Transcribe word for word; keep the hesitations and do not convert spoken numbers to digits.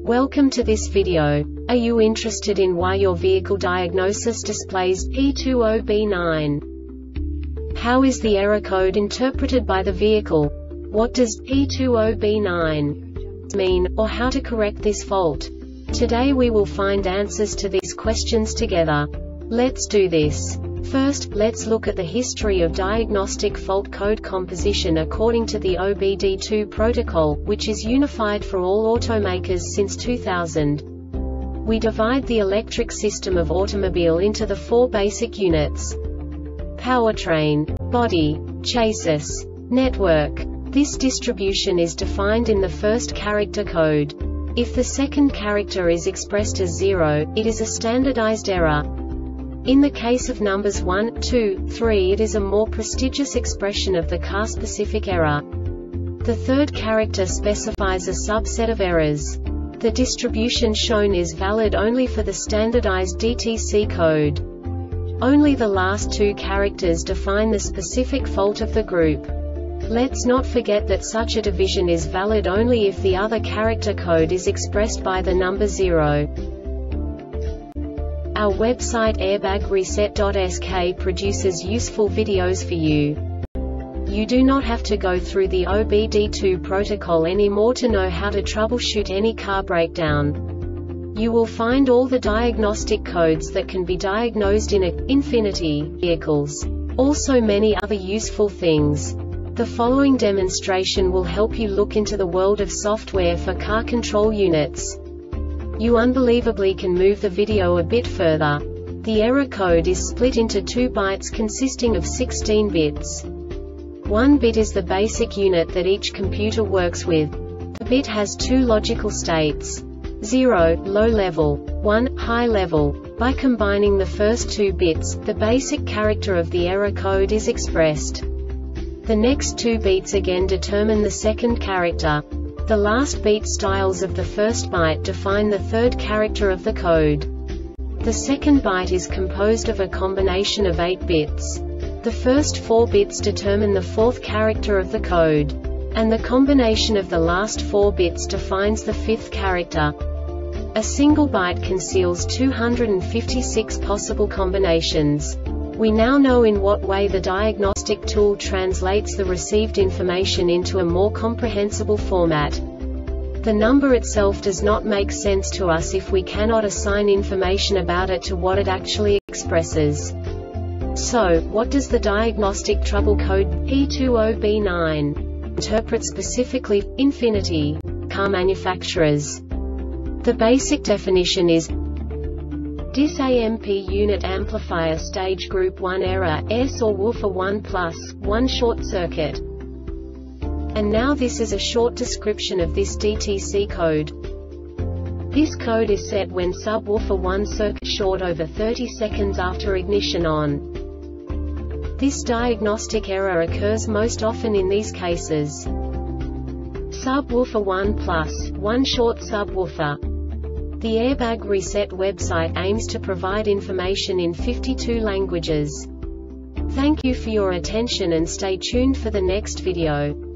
Welcome to this video. Are you interested in why your vehicle diagnosis displays P two zero B nine? How is the error code interpreted by the vehicle? What does P two zero B nine mean, or how to correct this fault? Today we will find answers to these questions together. Let's do this. First, let's look at the history of diagnostic fault code composition according to the O B D two protocol, which is unified for all automakers since two thousand. We divide the electric system of automobile into the four basic units: powertrain, body, chassis, network. This distribution is defined in the first character code. If the second character is expressed as zero, it is a standardized error. In the case of numbers one, two, three, it is a more prestigious expression of the car-specific error. The third character specifies a subset of errors. The distribution shown is valid only for the standardized D T C code. Only the last two characters define the specific fault of the group. Let's not forget that such a division is valid only if the other character code is expressed by the number zero. Our website airbag reset dot S K produces useful videos for you. You do not have to go through the O B D two protocol anymore to know how to troubleshoot any car breakdown. You will find all the diagnostic codes that can be diagnosed in a Infiniti vehicles. Also many other useful things. The following demonstration will help you look into the world of software for car control units. You unbelievably can move the video a bit further. The error code is split into two bytes consisting of sixteen bits. One bit is the basic unit that each computer works with. The bit has two logical states: zero, low level, one, high level. By combining the first two bits, the basic character of the error code is expressed. The next two beats again determine the second character. The last beat styles of the first byte define the third character of the code. The second byte is composed of a combination of eight bits. The first four bits determine the fourth character of the code. And the combination of the last four bits defines the fifth character. A single byte conceals two hundred fifty-six possible combinations. We now know in what way the diagnostic tool translates the received information into a more comprehensible format. The number itself does not make sense to us if we cannot assign information about it to what it actually expresses. So, what does the diagnostic trouble code P two zero B nine interpret specifically for Infiniti car manufacturers? The basic definition is D I S A M P unit amplifier stage group one error, S or woofer one plus, one short circuit. And now this is a short description of this D T C code. This code is set when subwoofer one circuit short over thirty seconds after ignition on. This diagnostic error occurs most often in these cases: subwoofer one plus, one short subwoofer. The Airbag Reset website aims to provide information in fifty-two languages. Thank you for your attention and stay tuned for the next video.